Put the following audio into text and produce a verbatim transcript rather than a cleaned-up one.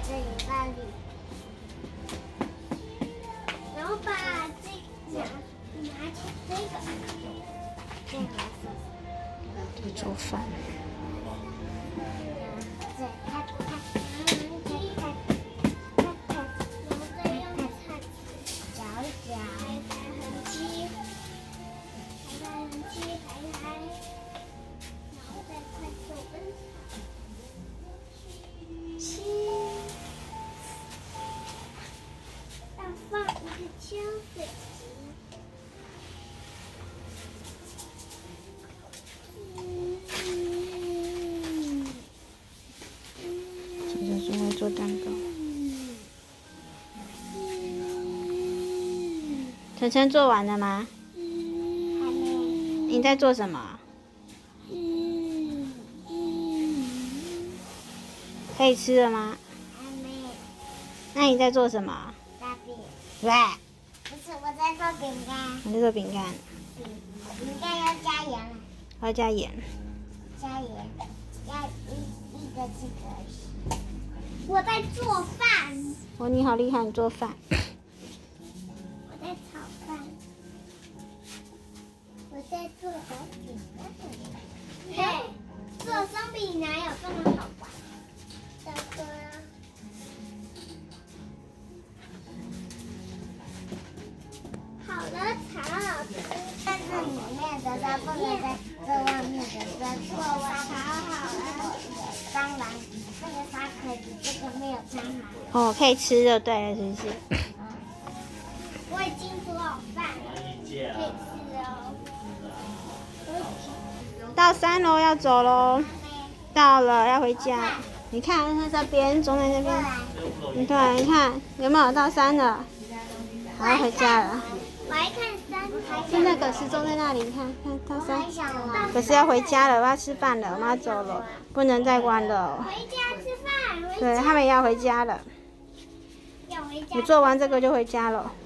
这里那里，然后把这拿拿起这个，这个在做饭。 再拍拍，拍拍拍拍，然后再用铲子搅一搅，排痕机，排痕机排排，然后再快速焖炒。切，要放一个胶水机。 这就是会做蛋糕。晨晨做完了吗？ 还没。 你在做什么？可以吃了吗？ 还没。 那你在做什么？ 大饼。 喂， 不是，我在做饼干。 你在做饼干。 饼饼干要加盐。 还要加盐。 加盐，要一一个这个。我在做饭。 哦，你好厉害，你做饭。 我在炒饭。我在做小饼干。嘿，做松饼哪有这么好玩？大哥啊。好了，炒好吃。但是里面的它不能在这外面的这做我炒好了。当然，这个沙可以，这个没有炒好。 哦，可以吃就对了，是不是？ 我已经煮好饭了，可以吃哦。 到三楼要走喽，到了要回家。你看在这边，中间那边，你看，你看有没有到三了？好，要回家了。 我还看三， 就那个时钟在那里，你看看到三。 想玩。 可是要回家了，我要吃饭了，我们要走了，不能再玩了。 回家吃饭，回家。 对他们也要回家了。 要回家。 你做完这个就回家了。